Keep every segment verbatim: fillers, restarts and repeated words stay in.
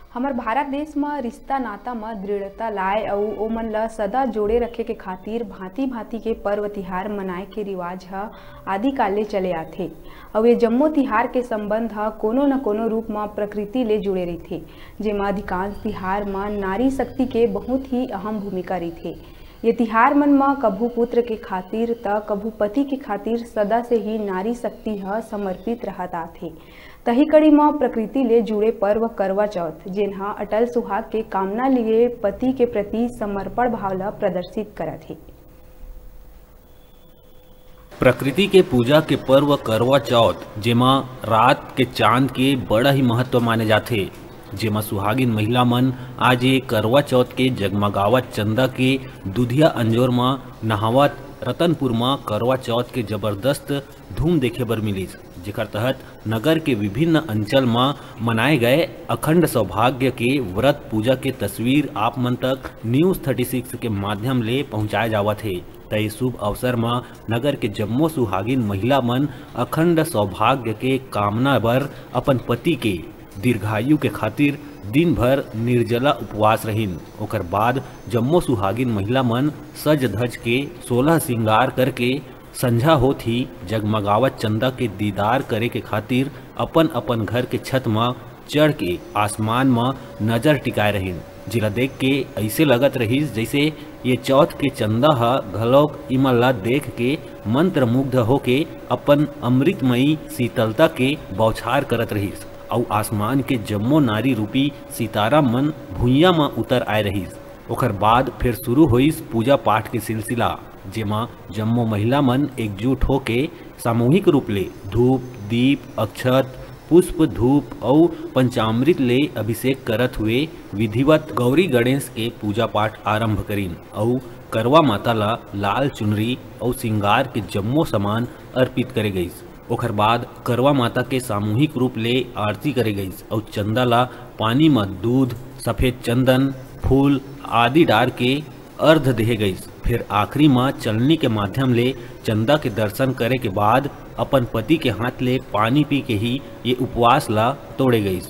हमार भारत देश में रिश्ता नाता में दृढ़ता लाए अउ ओमन ला सदा जोड़े रखे के खातिर भांति भांति के पर्व तिहार मनाए के रिवाज ह आदिकाल ले चले आथे। अउ ये जम्मो तिहार के संबंध ह कोनो न कोनो रूप में प्रकृति ले जुड़े रहिथे, जेमा अधिकांश तिहार में नारी शक्ति के बहुत ही अहम भूमिका रहिथे। ये तिहार मन में कभू पुत्र के खातिर त कभू पति के खातिर सदा से ही नारी शक्ति ह समर्पित रहत आथे। तही कड़ी में प्रकृति ले जुड़े पर्व करवा चौथ, जेनहा अटल सुहाग के कामना लिए पति के प्रति समर्पण भाव ला प्रदर्शित करत हे। प्रकृति के पूजा के पर्व करवा चौथ, जेमा रात के चांद के बड़ा ही महत्व माने जाथे। जेमा सुहागिन महिला मन आज ये करवा चौथ के जगमगावत चंदा के दुधिया अंजोर में नहावत रतनपुर में करवा चौथ के जबरदस्त धूम देखे बर मिलिस, जेकर तहत नगर के विभिन्न अंचल में मनाए गए अखंड सौभाग्य के व्रत पूजा के तस्वीर आप मन तक न्यूज छत्तीस के माध्यम ले पहुंचाए जावत है। तय शुभ अवसर में नगर के जम्मो सुहागिन महिला मन अखंड सौभाग्य के कामना बर अपन पति के दीर्घायु के खातिर दिन भर निर्जला उपवास रहीन। ओकर बाद जम्मो सुहागिन महिला मन सज धज के सोलह श्रृंगार करके संझा होत ही जगमगावत चंदा के दीदार करे के खातिर अपन अपन घर के छत में चढ़ के आसमान में नजर टिकाए रहीन, जिला देख के ऐसे लगत रहीस जैसे ये चौथ के चंदा ह घलोक इमन ला देख के मंत्र मुग्ध होके अपन अमृतमयी शीतलता के बौछार करत रहीस। और आसमान के जम्मो नारी रूपी सितारा मन भुइया में उतर आए रहीस। ओकर बाद फिर शुरू होइस पूजा पाठ के सिलसिला, जेमा जम्मो महिला मन एकजुट होके सामूहिक रूप ले धूप दीप अक्षत पुष्प धूप और पंचामृत ले अभिषेक करत हुए विधिवत गौरी गणेश के पूजा पाठ आरंभ करीन और करवा माता ला लाल चुनरी और श्रृंगार के जम्मो सामान अर्पित करे गईस। ओकर बाद करवा माता के सामूहिक रूप ले आरती करे गईस और चंदा ला पानी में दूध सफेद चंदन फूल आदि डार के अर्ध देहे गईस। फिर आखिरी में चलनी के माध्यम ले चंदा के दर्शन करे के बाद अपन पति के हाथ ले पानी पी के ही ये उपवास ला तोड़े गईस।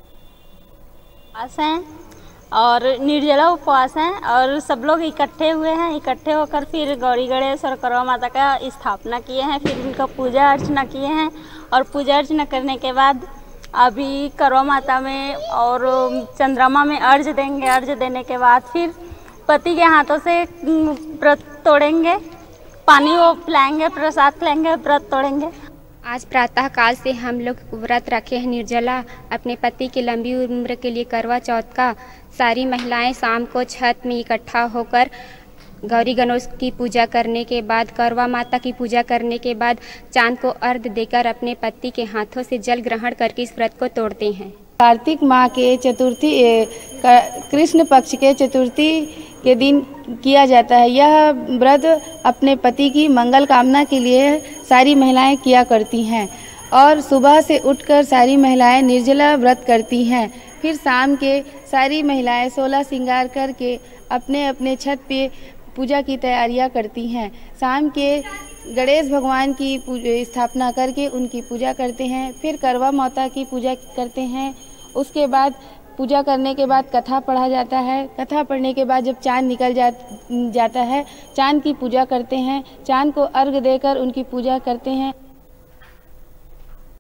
उपवास हैं और निर्जला उपवास हैं और सब लोग इकट्ठे हुए हैं। इकट्ठे होकर फिर गौरी गणेश और करवा माता का स्थापना किए हैं, फिर उनका पूजा अर्चना किए हैं और पूजा अर्चना करने के बाद अभी करवा माता में और चंद्रमा में अर्घ देंगे। अर्घ देने के बाद फिर पति के हाथों से व्रत तोड़ेंगे, पानी वो पिलाएंगे, प्रसाद खिलाएंगे, व्रत तोड़ेंगे। आज प्रातः काल से हम लोग व्रत रखे हैं निर्जला अपने पति की लंबी उम्र के लिए। करवा चौथ का सारी महिलाएं शाम को छत में इकट्ठा होकर गौरी गणेश की पूजा करने के बाद करवा माता की पूजा करने के बाद चांद को अर्घ देकर अपने पति के हाथों से जल ग्रहण करके इस व्रत को तोड़ते हैं। कार्तिक माह के चतुर्थी कृष्ण पक्ष के चतुर्थी के दिन किया जाता है। यह व्रत अपने पति की मंगल कामना के लिए सारी महिलाएं किया करती हैं और सुबह से उठकर सारी महिलाएं निर्जला व्रत करती हैं। फिर शाम के सारी महिलाएं सोलह श्रृंगार करके अपने अपने छत पे पूजा की तैयारियां करती हैं। शाम के गणेश भगवान की स्थापना करके उनकी पूजा करते हैं। फिर करवा माता की पूजा करते हैं। उसके बाद पूजा करने के बाद कथा पढ़ा जाता है। कथा पढ़ने के बाद जब चांद निकल जा जाता है, चांद की पूजा करते हैं। चांद को अर्घ देकर उनकी पूजा करते हैं।